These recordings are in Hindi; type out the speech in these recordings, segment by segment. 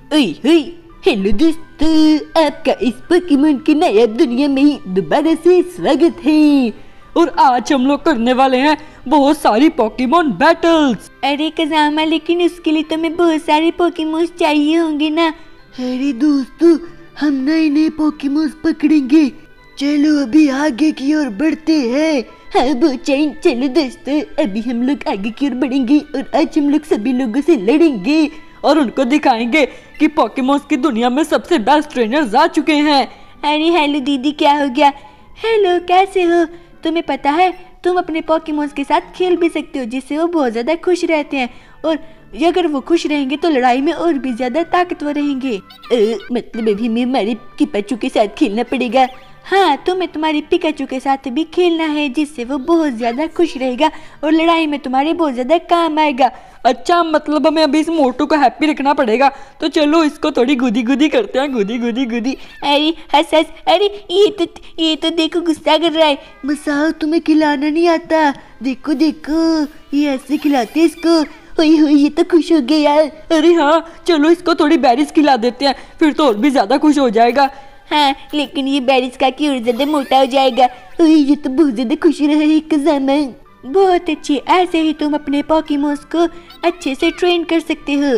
ओए हेलो दोस्तों, आपका इस पोकेमोन की नया दुनिया में ही दोबारा से स्वागत है। और आज हम लोग करने वाले हैं बहुत सारी पोकेमोन बैटल्स। अरे कज़ामा, लेकिन उसके लिए तो हमें बहुत सारे पोकेमोन चाहिए होंगे ना। अरे दोस्तों, हम नए नए पोकेमोन पकड़ेंगे। चलो अभी आगे की ओर बढ़ते हैं। हाँ बोचाइन, चलो दोस्तों अभी हम लोग आगे की ओर बढ़ेंगे और आज हम लोग सभी लोगों से लड़ेंगे और उनको दिखाएंगे कि पोकेमोन्स की दुनिया में सबसे बेस्ट ट्रेनर्स आ चुके हैं। अरे हेलो दीदी, क्या हो गया? हेलो, कैसे हो? तुम्हें पता है तुम अपने पोकेमोन्स के साथ खेल भी सकते हो, जिससे वो बहुत ज़्यादा खुश रहते हैं। और अगर वो खुश रहेंगे तो लड़ाई में और भी ज़्यादा ताकतवर रहेंगे। मतलब अभी हमें हमारे पिकाचू के साथ खेलना पड़ेगा। हाँ, तुम्हें तुम्हारी पिकाचू के साथ भी खेलना है, जिससे वो बहुत ज़्यादा खुश रहेगा और लड़ाई में तुम्हारे बहुत ज़्यादा काम आएगा। अच्छा, मतलब हमें अभी इस मोटू को हैप्पी रखना पड़ेगा। तो चलो इसको थोड़ी गुदी गुदी करते हैं। गुदी गुदी गुदी। अरे हंस हंस, अरे ये तो देखो गुस्सा कर रहा है। मसाओ, तुम्हें खिलाना नहीं आता? देखो देखो, ये ऐसे खिलाते इसको। हुई ये तो खुश हो गया यार। अरे हाँ, चलो इसको थोड़ी बेरीज खिला देते हैं, फिर तो और भी ज्यादा खुश हो जाएगा। हाँ, लेकिन ये बेरीज खा के और ज्यादा मोटा हो जाएगा। ये तो बहुत ज्यादा खुश रहा है कज़ामा। बहुत अच्छे, ऐसे ही तुम अपने पोकेमोन्स को अच्छे से ट्रेन कर सकते हो।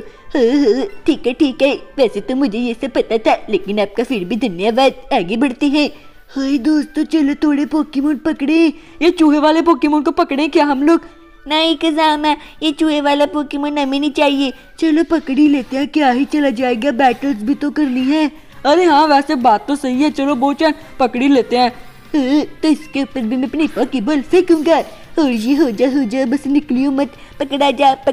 ठीक है। वैसे तो मुझे ये सब पता था, लेकिन आपका फिर भी धन्यवाद। आगे बढ़ते हैं। हाय दोस्तों, चलो थोड़े पोकेमोन पकड़े। ये चूहे वाले पोकेमोन को पकड़े क्या हम लोग? नहीं कज़ामा, ये चूहे वाला पोकेमोन हमें नहीं चाहिए। चलो पकड़ ही लेते हैं, क्या ही चला जाएगा, बैटल्स भी तो करनी है। अरे हाँ, वैसे बात तो सही है। चलो बोचन, पकड़ ही लेते हैं। तो इसके ऊपर भी मैं अपनी पोकेबॉल फेंकूंगा। और ये हो जा, बस निकलियो मत। पकड़ा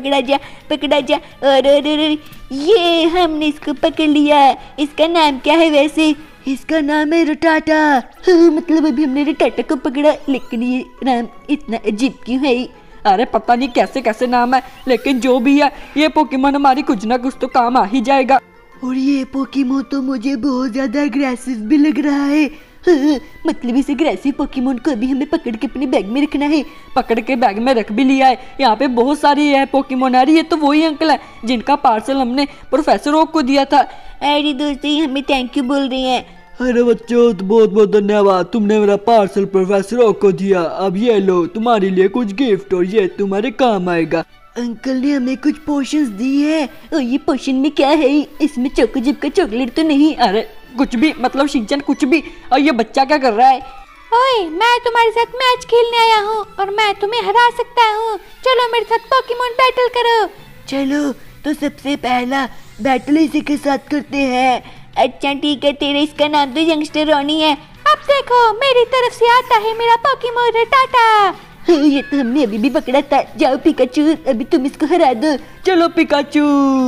जा। और ये हमने इसको पकड़ लिया। इसका नाम क्या है वैसे? इसका नाम है रटाटा। मतलब अभी हमने रटाटा को पकड़ा, लेकिन ये नाम इतना अजीब क्यों है? अरे पता नहीं कैसे कैसे नाम है, लेकिन जो भी है ये पोकेमोन हमारी कुछ ना कुछ तो काम आ ही जाएगा। और ये पोकेमोन तो मुझे बहुत ज्यादा अग्रेसिव भी लग रहा है। मतलब इस अग्रेसिव पोकेमोन को अभी हमें पकड़ के अपने बैग में रखना है। पकड़ के बैग में रख भी लिया है। यहाँ पे बहुत सारी है पोकेमोन आ रही है। तो वही अंकल है जिनका पार्सल हमने प्रोफेसर ओक को दिया था। अरे दोस्तों, हमें थैंक यू बोल रही हैं। अरे बच्चों, तो बहुत बहुत धन्यवाद, तुमने मेरा पार्सल प्रोफेसर ओक को दिया। अब ये लो तुम्हारे लिए कुछ गिफ्ट, और ये तुम्हारे काम आएगा। अंकल ने हमें कुछ पोशंस दी है। और ये पोशन में क्या है? इसमें चोकोजिप का चॉकलेट तो नहीं? अरे कुछ भी, मतलब शिनचैन कुछ भी। और ये बच्चा क्या कर रहा है? ओए, मैं तुम्हारे साथ मैच खेलने आया हूँ और मैं तुम्हें हरा सकता हूँ। चलो मेरे साथ पोकेमोन बैटल करो। चलो, तो सबसे पहला बैटल इसी के साथ करते हैं। अच्छा ठीक है, तेरे इसका नाम तो यंगस्टर रॉनी है। अब देखो, मेरी तरफ से आता है मेरा पोकेमोन रटाटा। ये तो हमने अभी भी पकड़ा था। जाओ पिकाचू, अभी तुम इसको हरा दो। चलो पिकाचू।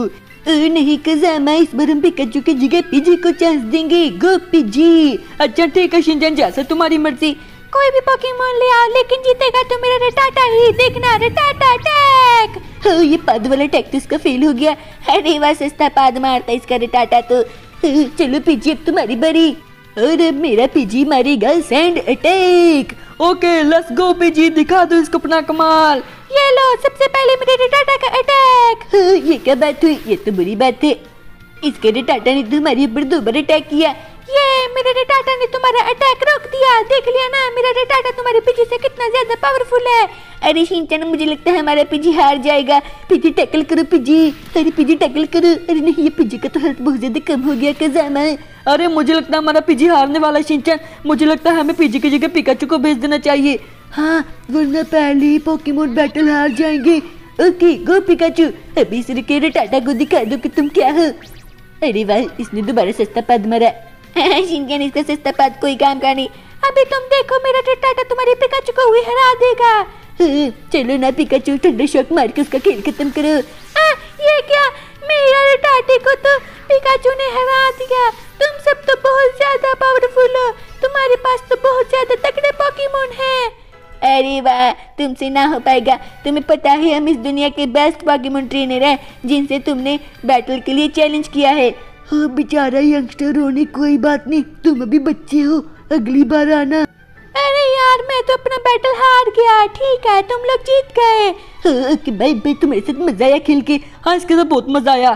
नहीं कज़ामा, इस बार हम पिकाचू की जगह पिजी को चांस देंगे। Go Pidgey. अच्छा ठीक है शिनचैन, जैसे तुम्हारी मर्जी। कोई भी पोकेमोन ले आओ, लेकिन जीतेगा तो मेरा रटाटा ही। देखना, रटाटा अटैक। ये पाद वाला अटैक तो इसका फेल हो गया। अरे वह सस्ता पाद मारता इसका रटाटा तो। चलो पिजी, अब तुम्हारी बारी। और अब मेरा पिजी मारेगा sand attack. Okay let's go Pidgey, दिखा दो इसको अपना कमाल। ये लो, सबसे पहले मेरे रटाटा का अटैक। ये क्या बात हुई? ये तो बुरी बात है। इसके रटाटा ने तुम्हारे ऊपर 2 बार अटैक किया। ये मेरे रटाटा ने तुम्हारा अटैक रोक दिया। देख लिया ना, मेरा रटाटा तुम्हारे पिजी से कितना ज्यादा पावरफुल है। अरे शिनचैन, मुझे लगता है हमारा पिजी हार जाएगा। पिजी टैकल करो पिजी। अरे पिजी टैकल करो। अरे नहीं, ये पिजी का तो हेल्थ बहुत ज्यादा कम हो गया कज़ामा। अरे मुझे लगता है हमारा पिजी हारने वाला है शिनचैन। मुझे लगता है हमें पिजी की जगह पिकाचू को भेज देना चाहिए। हाँ, वरना पहले ही पोकेमोन बैटल हार जाएंगे। ओके गो पिकाचू, अभी इस रटाटा को दिखा दो कि तुम क्या हो। अरे वाह, इसने दोबारा सस्ता पद मारा। शिनचैन, इसका सस्ता पद कोई काम का नहीं। अभी तुम देखो, मेरा रटाटा तुम्हारे पिकाचू को हुई हरा देगा। चलो ना पिकाचू, ठंडा शॉक मार के उसका खेल खत्म करो। ये क्या? मेरा रटाटे को तो पिकाचू ने हरा दिया। तुम सब तो बहुत ज्यादा पावरफुल हो। तुम्हारे पास तो बहुत ज्यादा तगड़े पोकेमोन हैं। अरे वाह, तुमसे ना हो पाएगा। तुम्हें पता है हम इस दुनिया के बेस्ट पोकेमोन ट्रेनर हैं, जिनसे तुमने बैटल के लिए चैलेंज किया है। हाँ बेचारा यंगस्टर रोने, कोई बात नहीं, तुम अभी बच्चे हो, अगली बार आना। अरे यार, मैं तो अपना बैटल हार गया। ठीक है, तुम लोग जीत गए। भाई तुम्हारे साथ मजा आया खेल के। हाँ, इसके साथ बहुत मजा आया।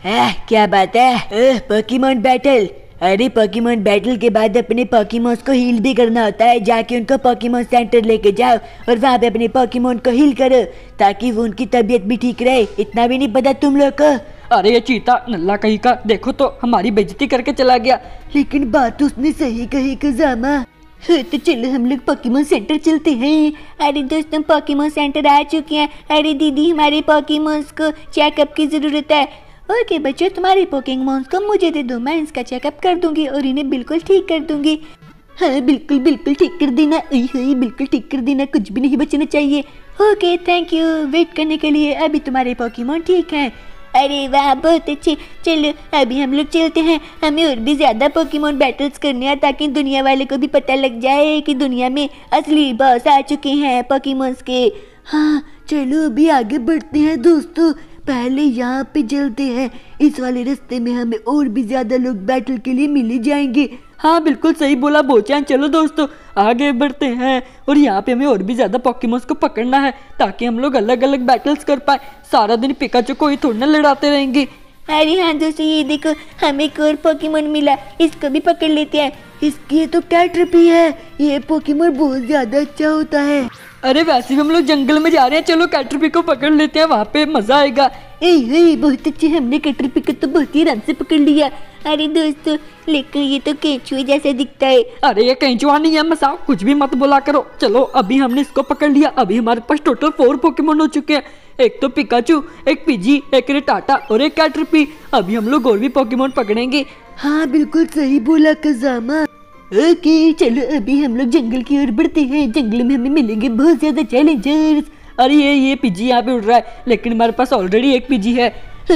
क्या बात है? Pokemon battle. अरे पोकेमॉन बैटल के बाद अपने पोकेमॉन्स को हील भी करना होता है। जाके उनको पोकेमॉन सेंटर लेके जाओ और वहाँ पे अपने पोकेमॉन को हील करो ताकि वो उनकी तबीयत भी ठीक रहे। इतना भी नहीं पता तुम लोग को? अरे ये चीता नल्ला कहीं का, देखो तो हमारी बेइज्जती करके चला गया। लेकिन बात उसने सही कही कज़ामा। हाँ, तो चलो हम लोग पोकेमॉन सेंटर चलते हैं। अरे दोस्तों पोकेमॉन सेंटर आ चुके हैं। अरे दीदी हमारे पोकेमॉन्स को चेकअप की जरूरत है। ओके बच्चों तुम्हारे पोकेमॉन्स को मुझे दे दो, मैं इसका चेकअप कर दूंगी और इन्हें बिल्कुल ठीक कर दूंगी। हाँ बिल्कुल बिल्कुल ठीक कर देना। बिल्कुल ठीक कर देना, कुछ भी नहीं बचना चाहिए। ओके थैंक यू वेट करने के लिए। अभी तुम्हारे पोकेमॉन ठीक हैं। अरे वाह बहुत अच्छे। चलो अभी हम लोग चलते हैं। हमें और भी ज़्यादा पोकेमॉन बैटल्स करने हैं ताकि दुनिया वाले को भी पता लग जाए कि दुनिया में असली बॉस आ चुके हैं पोकेमॉन्स के। हाँ चलो अभी आगे बढ़ते हैं दोस्तों। पहले यहाँ पे चलते हैं, इस वाले रास्ते में हमें और भी ज़्यादा लोग बैटल के लिए मिल जाएंगे। हाँ बिल्कुल सही बोला बोचान। चलो दोस्तों आगे बढ़ते हैं और यहाँ पे हमें और भी ज़्यादा पोकेमॉन्स को पकड़ना है ताकि हम लोग अलग अलग बैटल्स कर पाए। सारा दिन पिकाचू को ही थोड़ी ना लड़ाते रहेंगे। अरे हाँ दोस्तों ये देखो हमें एक और पोकेमॉन मिला, इसको भी पकड़ लेते हैं। इसकी तो कैटरपी है, ये पोकेमॉन बहुत ज़्यादा अच्छा होता है। अरे वैसे भी हम लोग जंगल में जा रहे हैं, चलो कैटरपी को पकड़ लेते हैं, वहाँ पे मजा आएगा। बहुत अच्छे, हमने कैटरपी को तो बहुत ही आराम से पकड़ लिया। अरे दोस्तों लेकिन ये तो केंचुए जैसे दिखता है। अरे ये केंचुआ नहीं है मसाओ, कुछ भी मत बोला करो। चलो अभी हमने इसको पकड़ लिया। अभी हमारे पास टोटल 4 पोकेमॉन हो चुके हैं। एक तो पिकाचू, एक पिजी, एक रेटाटा और एक कैटरपी। अभी हम लोग और भी पोकेमॉन पकड़ेंगे। हाँ बिल्कुल सही बोला कज़ामा। ओके चलो अभी हम लोग जंगल की ओर बढ़ते हैं। जंगल में हमें मिलेंगे बहुत ज्यादा चैलेंजर्स। अरे ये पिजी यहाँ पे उड़ रहा है, लेकिन हमारे पास ऑलरेडी एक पिजी है।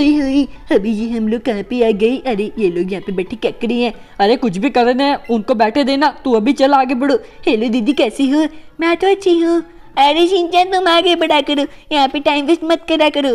अभी ये हम लोग कहाँ पे आ गए? अरे ये लोग यहाँ पे बैठे क्या कर रहे हैं? अरे कुछ भी कर रहे हैं, उनको बैठे देना। तू अभी चल आगे बढ़ो। हेलो दीदी कैसी हो? मैं तो अच्छी हूँ। अरे शिनचैन तुम आगे बढ़ा करो, यहाँ पे टाइम वेस्ट मत करा करो।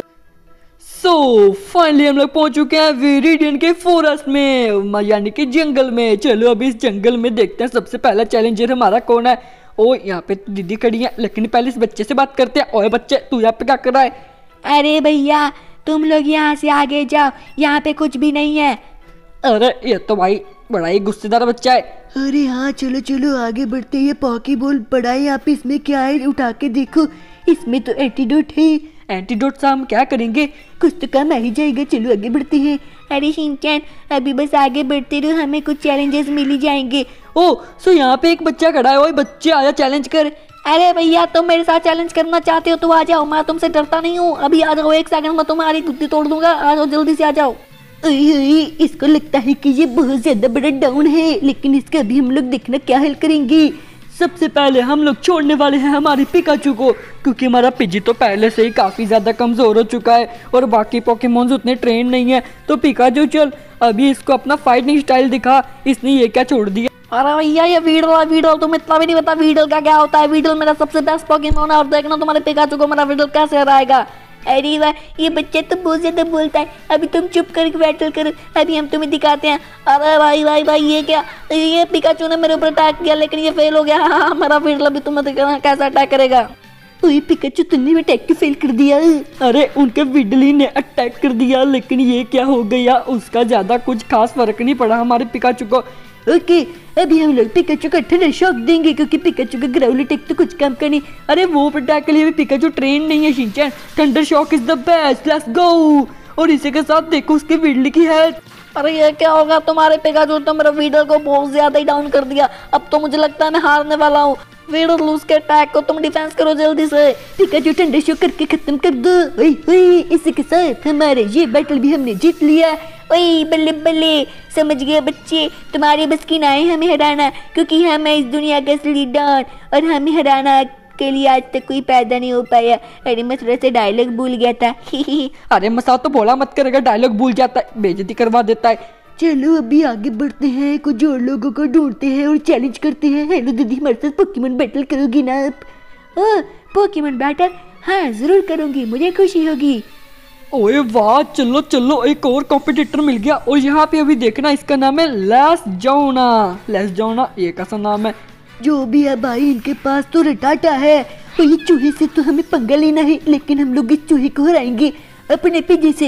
सो फाइनली हम लोग पहुंच चुके हैं विरिडियन के फॉरेस्ट में, यानी कि जंगल में। चलो अभी इस जंगल में देखते हैं सबसे पहला चैलेंजर हमारा कौन है। ओ यहाँ पे तो दीदी खड़ी है, लेकिन पहले इस बच्चे से बात करते हैं। ओए बच्चे तू यहाँ पे क्या कर रहा है? अरे भैया तुम लोग यहाँ से आगे जाओ, यहाँ पे कुछ भी नहीं है। अरे ये तो भाई बड़ा ही गुस्सेदार बच्चा है। अरे हाँ चलो चलो आगे बढ़ते हैं। पॉकीबॉल पड़ा है यहाँ पे, इसमें क्या है उठा के देखो। इसमें तो एंटीडोट है। एंटीडोट से हम क्या करेंगे? कुछ तो काम आ ही जाएगा। चलो आगे बढ़ते हैं। अरे शिनचैन अभी बस आगे बढ़ते रहो, हमें कुछ चैलेंजेस मिल ही जाएंगे। ओ सो यहाँ पे एक बच्चा खड़ा है। ओए बच्चे आया चैलेंज कर। अरे भैया तुम मेरे साथ चैलेंज करना चाहते हो तो आ जाओ, मैं तुमसे डरता नहीं हूँ। अभी आ जाओ, 1 सेकंड में तुम्हारी गुत्ती तोड़ दूंगा। आ जाओ जल्दी से आ जाओ। इसको लगता है कि ये बहुत ज्यादा बड़ा डाउन है, लेकिन इसका अभी हम लोग देखना क्या हल करेंगे। सबसे पहले हम लोग छोड़ने वाले हैं हमारे पिकाचू को, क्योंकि हमारा पिजी तो पहले से ही काफी ज्यादा कमजोर हो चुका है और बाकी पोकेमॉन्स उतने ट्रेन नहीं है। तो पिकाचू चल अभी इसको अपना फाइटिंग स्टाइल दिखा। इसने ये क्या छोड़ दिया? अरे भैया ये वीडल तुम इतना भी नहीं पता वीडल का क्या होता है। वीडल मेरा सबसे बेस्ट पोकेमॉन है और देखना तुम्हारे पिकाचू को मेरा वीडल कैसे हराएगा। अरे वाह ये बच्चा तो बहुत ज्यादा बोलता है। अभी तुम चुप करके बैटल करो, अभी हम तुम्हें दिखाते हैं। अरे भाई ये क्या? ये पिकाचू ने मेरे ऊपर अटैक किया लेकिन ये फेल हो गया। हाँ मेरा वीडल अभी तुम्हें दिखाना कैसा अटैक करेगा। पिकाचू तुमने भी अटैक फेल कर दिया। अरे उनके विडली ने अटैक कर दिया, लेकिन ये क्या हो गया? उसका ज्यादा कुछ खास फर्क नहीं पड़ा हमारे पिकाचू को। ओके अभी हम लोग पिकाचू को थंडर शॉक देंगे, क्योंकि पिकाचू का ग्राउल अटैक तो कुछ काम का नहीं। अरे वो अटैक के लिए भी पिकाचू ट्रेन नहीं है Shinchan. Thunder shock is the best, let's go. और इसी के साथ देखो उसके विडली की हेल्थ। अरे ये क्या होगा? तुम्हारे पिकाचू तो मेरे वीडल को बहुत ज्यादा ही डाउन कर दिया। अब तो मुझे लगता है मैं हारने वाला हूँ। वीडल लूज के अटैक को तुम डिफेंस करो जल्दी से। पिकाचू थंडर शॉक करके खत्म कर दो। इसी के साथ हमारे ये बैटल भी हमने जीत लिया। ओए बल्ले बल्ले, समझ गए बच्चे, तुम्हारी बस की ना है हमें हराना, क्योंकि हम इस दुनिया का असली डॉन और हमें हराना के लिए आज तक कोई पैदा नहीं हो पाया। अरे मैं थोड़ा सा डायलॉग भूल गया था। अरे मसा तो बोला मत करेगा, डायलॉग भूल जाता है, बेइज्जती करवा देता है। चलो अभी आगे बढ़ते हैं, कुछ और लोगों को ढूंढते हैं और चैलेंज करते हैं। हेलो दीदी हमारे साथ पोकेमॉन बैटल करोगी ना आप? पोकेमॉन बैटल हाँ जरूर करूँगी, मुझे खुशी होगी। ओए वाह चलो चलो एक और कॉम्पिटिटर मिल गया। और यहाँ पे अभी देखना इसका नाम है लेस जोना। ये कैसा नाम है? जो भी है भाई इनके पास तो रटाटा है। तो ये चूहे से तो हमें पंगा लेना है, लेकिन हम लोग इस चूहे को हराएंगे अपने पिजी से।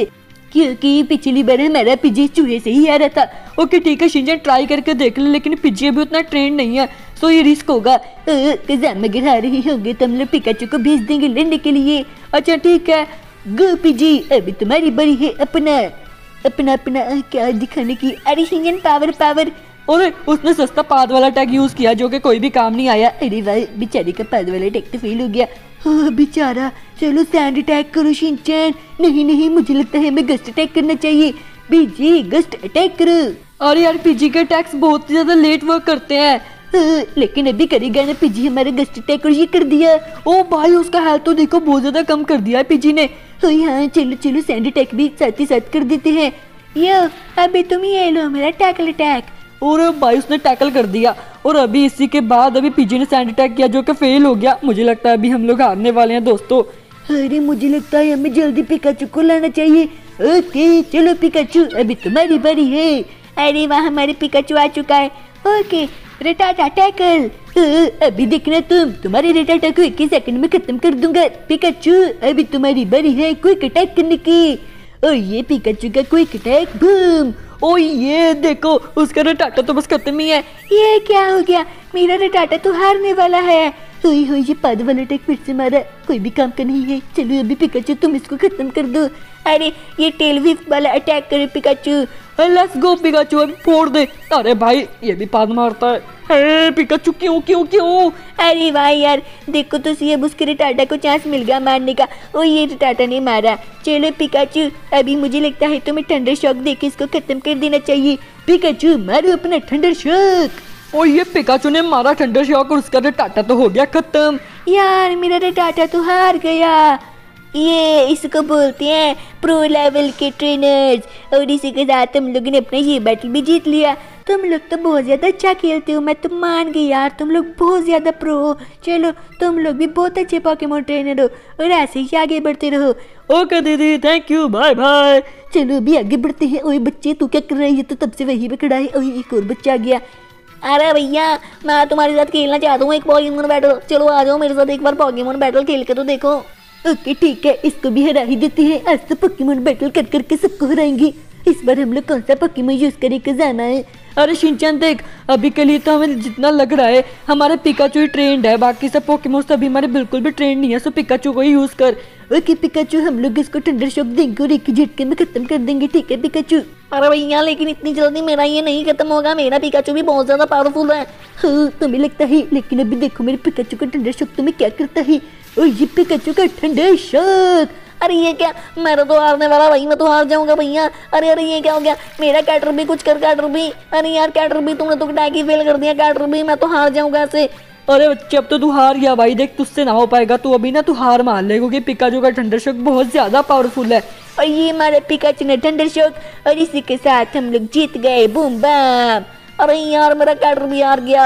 क्योंकि पिछली बार हमारा पिजी चूहे से ही आ रहा था। ओके ठीक है शिनचैन, ट्राई करके देख ले, लेकिन पिजी अभी उतना ट्रेंड नहीं है, सो ये रिस्क होगा। कजाम अगर आ रही होंगे तो हम लोग पिकाचू को भेज देंगे लड़ने के लिए। अच्छा ठीक है, गो पिजी, अभी तुम्हारी बड़ी है अपना अपना अपना क्या दिखाने की। अरे शिनचैन पावर पावर। और उसने सस्ता पाद वाला टैग यूज किया जो कि कोई भी काम नहीं आया। अरे वाह, बेचारे का पाद वाला अटैक तो फेल हो गया। हाँ बेचारा, चलो सैंड अटैक करो शिनचैन। नहीं नहीं, मुझे लगता है हमें गस्ट अटैक करना चाहिए। बीजी गस्ट अटैक करो। अरे यार पीजी के अटैक्स बहुत ज्यादा लेट वर्क करते हैं। लेकिन अभी करेगा ना पीजी हमारे गस्ट अटैक, और ये कर दिया। ओ भाई उसका हेल्थ तो देखो बहुत ज्यादा कम कर दिया है पीजी ने। हाँ चलो चलो, सैंड अटैक भी साथ ही साथ कर देते हैं। यो अभी तुम ये लो मेरा टैकल अटैक। और भाई उसने टैकल कर दिया, और अभी इसी के बाद अभी पीजी ने सैंड अटैक किया जो कि फेल हो गया। मुझे लगता है अभी हम लोग हारने वाले हैं दोस्तों। अरे मुझे लगता है हमें जल्दी पिकाचू को लाना चाहिए। ओके चलो पिकाचू, अभी तुम्हारी बारी है। अरे वाह, हमारे पिकाचू आ चुका है। Okay Rattata tackle. अभी देखना तुम्हारे रेटाटा को 1 सेकंड में खत्म कर दूंगा। पिकाचू अभी तुम्हारी बारी है क्विक अटैक करने की। और ये पिकाचू का क्विक अटैक, बूम। ओ ये देखो उसका रटाटा तो बस खत्म ही है। ये क्या हो गया, मेरा रटाटा तो हारने वाला है। होई होई, ये पाद वाला अटैक फिर से मारा, कोई भी काम का नहीं है। चलो अभी पिकाचू तुम इसको खत्म कर दो। अरे ये टेल व्हिप वाला अटैक करे पिकाचू। लेट्स गो पिकाचू, अभी फोड़ दे। अरे भाई ये भी पाद मारता है। हे पिकाचू क्यों क्यों क्यों? अरे भाई यार देखो तो सी, अब उसके रिटाटा को चांस मिल गया मारने का। ओ ये रिटाटा ने मारा। चलो पिकाचू, अभी मुझे लगता है तुम्हें थंडर शॉक देके इसको खत्म कर देना चाहिए। पिकाचू मारो अपना थंडर शॉक। ओ ये पिकाचू ने मारा थंडर शॉक और उसका रटाटा तो हो गया खत्म। यार मेरा रिटाटा तो हार गया। ये इसको बोलते हैं प्रो लेवल के ट्रेनर्स। और इसी के साथ हम लोगों ने अपना ये बैटल भी जीत लिया। तुम लोग तो बहुत ज़्यादा अच्छा खेलते हो, मैं तो मान गई यार, तुम लोग बहुत ज़्यादा प्रो हो। चलो तुम लोग भी बहुत अच्छे पोकेमोन ट्रेनर हो, और ऐसे ही आगे बढ़ते रहो। ओके दीदी, थैंक यू, बाय बाय। चलो अभी आगे बढ़ते हैं। ओए बच्चे तू क्या कर रहा है? ये तो तब से वहीं पे खड़ा है। ओए एक और बच्चा आ गया। अरे भैया मैं तुम्हारे साथ खेलना चाहता हूँ एक पोकेमोन बैटल। चलो आ जाओ मेरे साथ एक बार पोकेमोन बैटल खेल के तो देखो। ओके ठीक है, इसको भी हरा ही देते हैं। आज तो पोकेमोन बैटल कर करके सबको हराएंगे। इस बार हम लोग कौन सा पोकेमोन यूज करेंगे जाना है। अरे शिनचैन देख, अभी के लिए तो हमें जितना लग रहा है हमारे पिकाचू ही ट्रेंड है, बाकी सब पोकेमोन तो अभी हमारे बिल्कुल भी ट्रेंड नहीं है। सो पिकाचू को ही यूज कर। ओके पिकाचू, हम लोग इसको थंडर शॉक देंगे और एक झटके में खत्म कर देंगे। ठीक है पिकाचू। अरे भैया लेकिन इतनी जल्दी मेरा ये नहीं खत्म होगा, मेरा पिकाचू भी बहुत ज्यादा पावरफुल है। हाँ तुम्हें लगता है, लेकिन अभी देखो मेरे पिकाचू का थंडर शॉक तुम्हें क्या करता है। और ये पिकाचू का थंडर शॉक। अरे ये क्या, मेरा तो हारने वाला भाई, मैं तो हार जाऊंगा भैया। अरे अरे ये क्या हो गया, मेरा कैटर भी कुछ कर। कैटर भी, अरे यार कैटर भी तुमने तो अटैक ही फेल कर दिया। कैटर भी मैं तो हार जाऊंगा ऐसे। अरे बच्चे अब तो तू हार गया भाई, देख तुझसे ना हो पाएगा। तू अभी ना तू हार मान ले, क्योंकि पिकाचू का थंडर शॉक बहुत ज्यादा पावरफुल है। और ये हमारे पिकाचू ने थंडर शॉक, और इसी के साथ हम लोग जीत गए। Boom bam. अरे यार मेरा कैटर भी हार गया।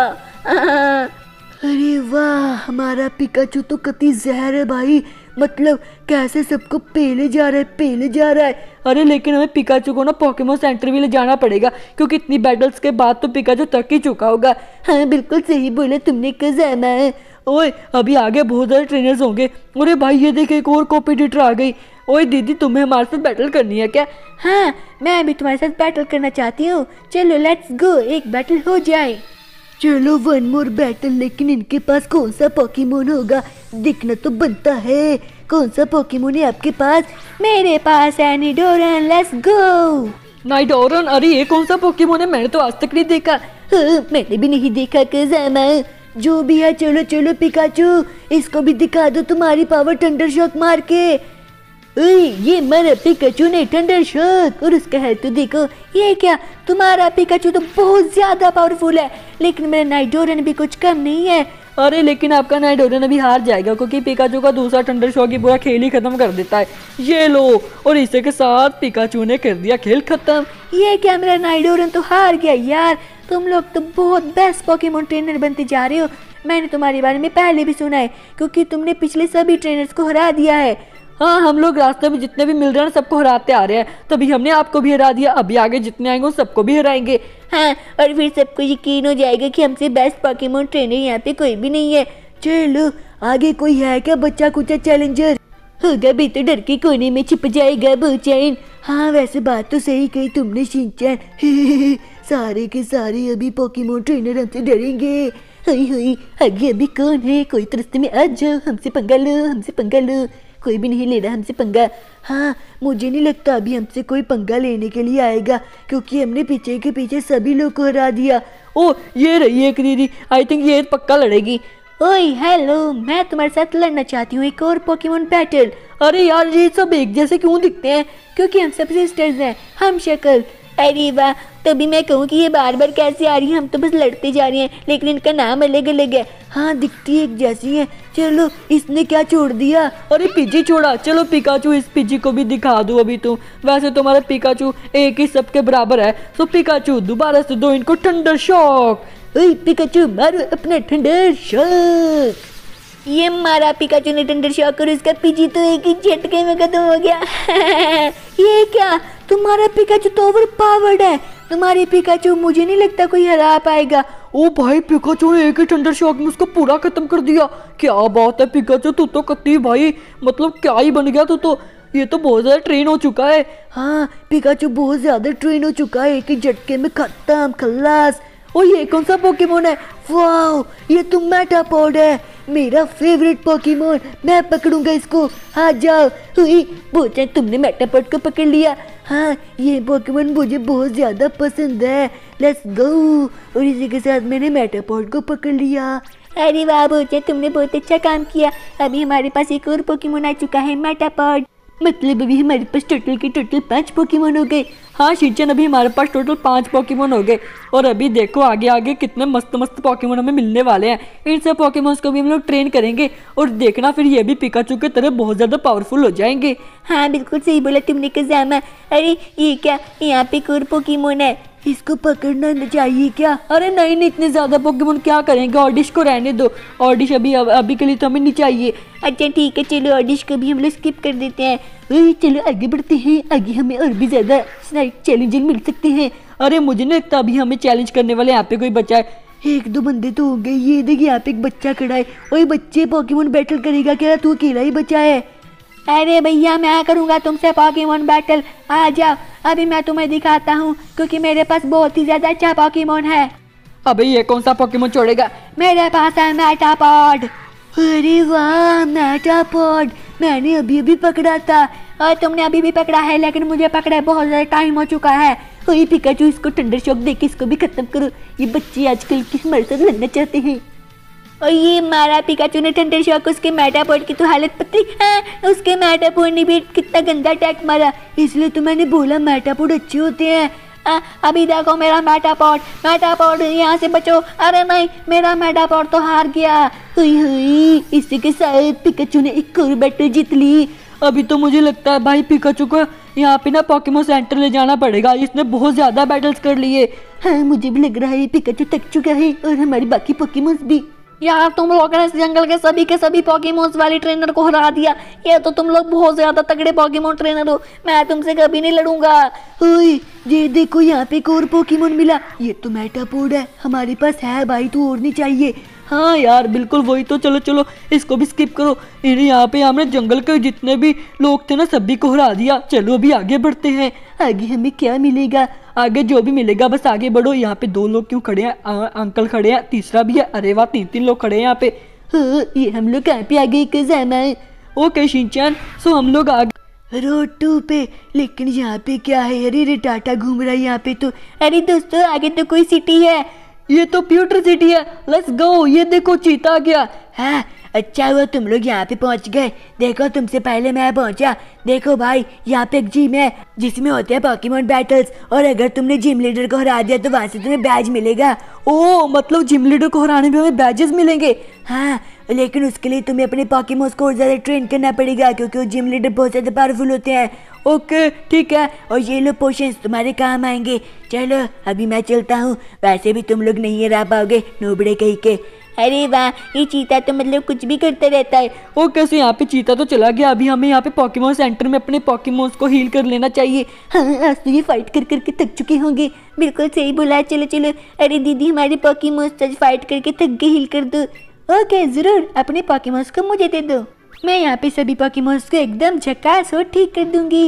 अरे वाह, हमारा पिकाचू तो कति जहर है भाई। मतलब कैसे सबको पेले जा रहा है। अरे लेकिन हमें पिकाचू को ना पोकेमोन सेंटर भी ले जाना पड़ेगा, क्योंकि इतनी बैटल्स के बाद तो पिकाचू थक ही चुका होगा। हाँ बिल्कुल सही बोले तुमने, कजाना है। ओए अभी आगे बहुत सारे ट्रेनर्स होंगे। अरे भाई ये देख, एक और कॉम्पिटिटर आ गई। ओए दीदी, तुम्हें हमारे साथ बैटल करनी है क्या? हाँ मैं भी तुम्हारे साथ बैटल करना चाहती हूँ। चलो लेट्स गो, एक बैटल हो जाए। चलो वन मोर बैटल। लेकिन इनके पास कौन सा पोकेमोन होगा, देखना तो बनता है। कौन सा पोकेमोन है आपके पास? मेरे पास है निडोरन। Let's go. नाइडोरन? अरे ये कौन सा पोकेमोन है? मैंने तो आज तक नहीं देखा। हाँ, मैंने भी नहीं देखा कजामा। जो भी है चलो चलो पिकाचू, इसको भी दिखा दो तुम्हारी पावर थंडर शॉक मार के। ये मेरा पिकाचू ने थंडर शॉक, और उसका है तो देखो। ये क्या, तुम्हारा पिकाचू तो बहुत ज्यादा पावरफुल है, लेकिन मेरा नाइडोरन भी कुछ कम नहीं है। अरे लेकिन आपका नाइडोरन अभी हार जाएगा, क्योंकि पिकाचू का दूसरा थंडर शॉक ही पूरा खेल ही खत्म कर देता है। ये लो, और इसी के साथ पिकाचू ने कर दिया खेल खत्म। ये क्या, मेरा नाइडोरन तो हार गया यार। तुम लोग तो बहुत बेस्ट पोकेमोन ट्रेनर बनते जा रहे हो। मैंने तुम्हारे बारे में पहले भी सुना है, क्योंकि तुमने पिछले सभी ट्रेनर्स को हरा दिया है। हाँ, हम लोग रास्ते में जितने भी मिल रहे हैं सबको हराते आ रहे हैं, तभी हमने आपको भी हरा दिया। अभी आगे जितने आएंगे उन सबको भी हराएंगे। हाँ, और फिर सबको यकीन हो जाएगा कि हमसे बेस्ट पोकेमोन ट्रेनर यहाँ पे कोई भी नहीं है। चलो आगे कोई है क्या बच्चा कुचा चैलेंजर? होगा भी तो डर के कोने में छिप जाएगा बोचैन। हाँ वैसे बात तो सही कही तुमने शिनचैन। सारे के सारे अभी पोकेमोन ट्रेनर हमसे डरेंगे। हई हई आगे अभी कौन है, कोई तो रास्ते में आ जाओ, हमसे पंगा लो, हमसे पंगा लो। कोई भी नहीं ले रहा हमसे पंगा। हाँ मुझे नहीं लगता अभी हमसे कोई पंगा लेने के लिए आएगा, क्योंकि हमने पीछे के पीछे सभी लोग को हरा दिया। ओ ये रही एक दीदी, आई थिंक ये पक्का लड़ेगी। ओए हेलो, मैं तुम्हारे साथ लड़ना चाहती हूँ एक और पोकेमोन बैटल। अरे यार ये सब एक जैसे क्यों दिखते हैं? क्योंकि हम सब सिस्टर्स हैं, हम शक्ल। अरे वाह, तभी मैं कहूँ कि ये बार बार कैसे आ रही है, हम तो बस लड़ते जा रहे हैं लेकिन इनका नाम अलग अलग है। हाँ दिखती एक जैसी है। चलो इसने क्या छोड़ दिया? अरे पीजी छोड़ा, चलो पिकाचू इस पीजी को भी दिखा दो अभी तुम। वैसे तुम्हारा पिकाचू एक ही सबके बराबर है, सो पिकाचू दोबारा से दो इनको थंडर शॉक। ओए पिकाचू मारो अपना थंडर शॉक। ये मारा पिकाचू ने थंडर शॉक और उसका पीजी तो एक ही झटके में खत्म हो गया। ये क्या, तुम्हारा पिकाचू तो ओवर पावर्ड है। तुम्हारी पिकाचू मुझे नहीं लगता कोई हरा पाएगा। ओ भाई पिकाचू ने एक ही थंडर शॉक में उसको पूरा खत्म कर दिया। क्या बात है पिकाचू, तू तो कत्ती भाई, मतलब क्या ही बन गया तू तो। ये तो बहुत ज्यादा ट्रेन हो चुका है। हाँ पिकाचू बहुत ज्यादा ट्रेन हो चुका है, एक ही झटके में खत्म खल्लास। ओ ये कौन सा पोकेमोन है? वाओ ये तो मेटापॉड है, मेरा फेवरेट पोकेमोन। मैं पकड़ूंगा इसको। हाँ जाओ। हुई बोचा, तुमने मेटापॉड को पकड़ लिया। हाँ ये पोकेमोन मुझे बहुत ज़्यादा पसंद है। Let's go. और इसी के साथ मैंने मेटापॉड को पकड़ लिया। अरे वाह बोचा, तुमने बहुत अच्छा काम किया। अभी हमारे पास एक और पोकेमोन आ चुका है, मेटापॉड। मतलब अभी हमारे पास टोटल 5 पोकेमोन हो गए। हाँ शिनचैन, अभी हमारे पास टोटल 5 पोकेमोन हो गए। और अभी देखो आगे आगे कितने मस्त मस्त पोकेमोन हमें मिलने वाले हैं। इन सब पोकेमोन्स को भी हम लोग ट्रेन करेंगे और देखना फिर ये भी पिकाचू की तरह बहुत ज़्यादा पावरफुल हो जाएंगे। हाँ बिल्कुल सही बोला तुमने कज़ामा। अरे ये क्या, यहाँ पे एक और पोकेमोन है, इसको पकड़ना चाहिए क्या? अरे नहीं नहीं, इतने ज़्यादा पोकेमोन क्या करेंगे, ऑडिश को रहने दो। ऑडिश अभी के लिए तो हमें नहीं चाहिए। अच्छा ठीक है, चलो ऑडिश को भी हम लोग स्किप कर देते हैं। चलो आगे बढ़ते हैं, आगे हमें और भी ज़्यादा चैलेंजिंग मिल सकते हैं। अरे मुझे नहीं लगता अभी हमें चैलेंज करने वाले यहाँ पे कोई बचा है। 1-2 बंदे तो हो गए। ये देखिए यहाँ पे एक बच्चा खड़ा है। ओए बच्चे, पोकेमोन बैटल करेगा क्या? तू अकेला ही बचा है। अरे भैया मैं करूँगा तुमसे पोकेमोन बैटल, आ जाओ। अभी मैं तुम्हें दिखाता हूँ, क्योंकि मेरे पास बहुत ही ज़्यादा अच्छा पोकेमोन है। अबे ये कौन सा पोकेमोन छोड़ेगा? मेरे पास है मेटापॉड। अरे वाह मेटापॉड, मैंने अभी पकड़ा था। और तुमने अभी भी पकड़ा है, लेकिन मुझे पकड़े बहुत ज़्यादा टाइम हो चुका है। ओए पिकाचू, इसको थंडर शॉक देके इसको भी खत्म करो। ये बच्चे आजकल के हमारे साथ लड़ना चाहते हैं। और ये मारा पिकाचू ने थंडर शॉक, उसके मेटापॉड की तो हालत पतली है। उसके मेटापॉड ने भी कितना गंदा अटैक मारा, इसलिए तो मैंने बोला मेटापॉड अच्छे होते हैं। अभी देखो मेरा मेटापॉड यहाँ से बचो। अरे नहीं, मेरा मेटापॉड तो हार गया। इसी के साथ पिकाचू ने एक और बैटल जीत ली। अभी तो मुझे लगता है भाई पिकाचू को यहाँ पे ना पोकेमोन सेंटर ले जाना पड़ेगा, इसने बहुत ज्यादा बैटल्स कर लिए। हाँ मुझे भी लग रहा है पिकाचू थक चुका है, और हमारे बाकी पोकेमोन्स भी। यार तुम लोगों ने इस जंगल के सभी पोकेमोन्स वाले ट्रेनर को हरा दिया। ये तो तुम लोग बहुत ज्यादा तगड़े पोकेमोन ट्रेनर हो, मैं तुमसे कभी नहीं लड़ूंगा। ओए ये देखो यहाँ पे एक और पोकेमोन मिला। ये तो मेटापॉड है, हमारे पास है भाई, तू और नहीं चाहिए? हाँ यार बिल्कुल वही तो। चलो चलो इसको भी स्किप करो। इन्हें यहाँ पे हमने जंगल के जितने भी लोग थे ना सभी को हरा दिया। चलो अभी आगे बढ़ते हैं। आगे हमें क्या मिलेगा? आगे जो भी मिलेगा बस आगे बढ़ो। यहाँ पे 2 लोग क्यों खड़े हैं? अंकल खड़े हैं, तीसरा भी है। अरे वाह 3 लोग खड़े हैं यहाँ पे। ये हम लोग कहाँ पे आगे कज़ामा? ओके शिनचैन, सो हम लोग आगे रोड 2 पे। लेकिन यहाँ पे क्या है? अरे टाटा घूम रहा है यहाँ पे तो। अरे दोस्तों आगे तो कोई सिटी है, ये तो प्यूटर सिटी है। Let's go. ये देखो चीता आ गया। हाँ अच्छा हुआ तुम लोग यहाँ पे पहुँच गए। देखो तुमसे पहले मैं पहुँचा। देखो भाई यहाँ पे एक जिम है जिसमें होते हैं पोकेमोन बैटल्स, और अगर तुमने जिम लीडर को हरा दिया तो वहाँ से तुम्हें बैज मिलेगा। ओ मतलब जिम लीडर को हराने में हमें बैजेस मिलेंगे? हाँ लेकिन उसके लिए तुम्हें अपने पोकेमोन्स को और ज़्यादा ट्रेन करना पड़ेगा, क्योंकि वो जिम लीडर बहुत ज़्यादा पावरफुल होते हैं। ओके ठीक है। और ये लो पोशंस तुम्हारे काम आएंगे। चलो अभी मैं चलता हूँ, वैसे भी तुम लोग नहीं हरा पाओगे नोबड़े कहीं के। अरे वाह, ये चीता तो मतलब कुछ भी करता रहता है। ओ कैसे यहाँ पे चीता तो चला गया। अभी हमें यहाँ पे पोकेमोन सेंटर में अपने पोकेमोन्स को हील कर लेना चाहिए। हाँ आज तो ये फाइट कर करके थक चुके होंगे। बिल्कुल सही बोला। चलो चलो। अरे दीदी हमारे पोकेमोन्स आज फाइट करके थक गए, हील कर दो। ओके जरूर, अपने पोकेमोन्स को मुझे दे दो। मैं यहाँ पे सभी पोकेमोन्स को एकदम झकास और ठीक कर दूंगी।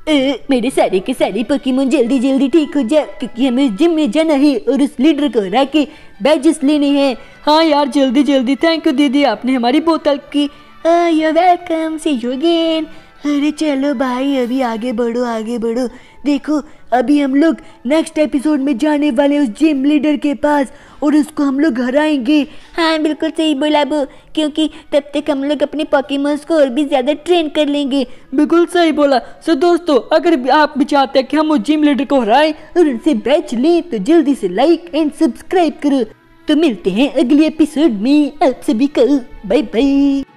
मेरे सारे के सारे पोकेमोन जल्दी जल्दी ठीक हो जाए, क्योंकि हमें जिम में जाना है और उस लीडर को हरा के बैजेस लेने हैं। हाँ यार जल्दी जल्दी। थैंक यू दीदी, आपने हमारी बहुत हेल्प की। You welcome, see you again. अरे चलो भाई अभी आगे बढ़ो आगे बढ़ो। देखो अभी हम लोग नेक्स्ट एपिसोड में जाने वाले उस जिम लीडर के पास और उसको हम लोग हराएंगे। हाँ बिल्कुल सही बोला वो, क्योंकि तब तक हम लोग अपने पोकेमॉन्स को और भी ज़्यादा ट्रेन कर लेंगे। बिल्कुल सही बोला। सो दोस्तों अगर आप भी चाहते हैं कि हम उस जिम लीडर को हराएं और उनसे बैच लें तो जल्दी से लाइक एंड सब्सक्राइब करो। तो मिलते हैं अगले एपिसोड में। आप सभी को बाय बाय।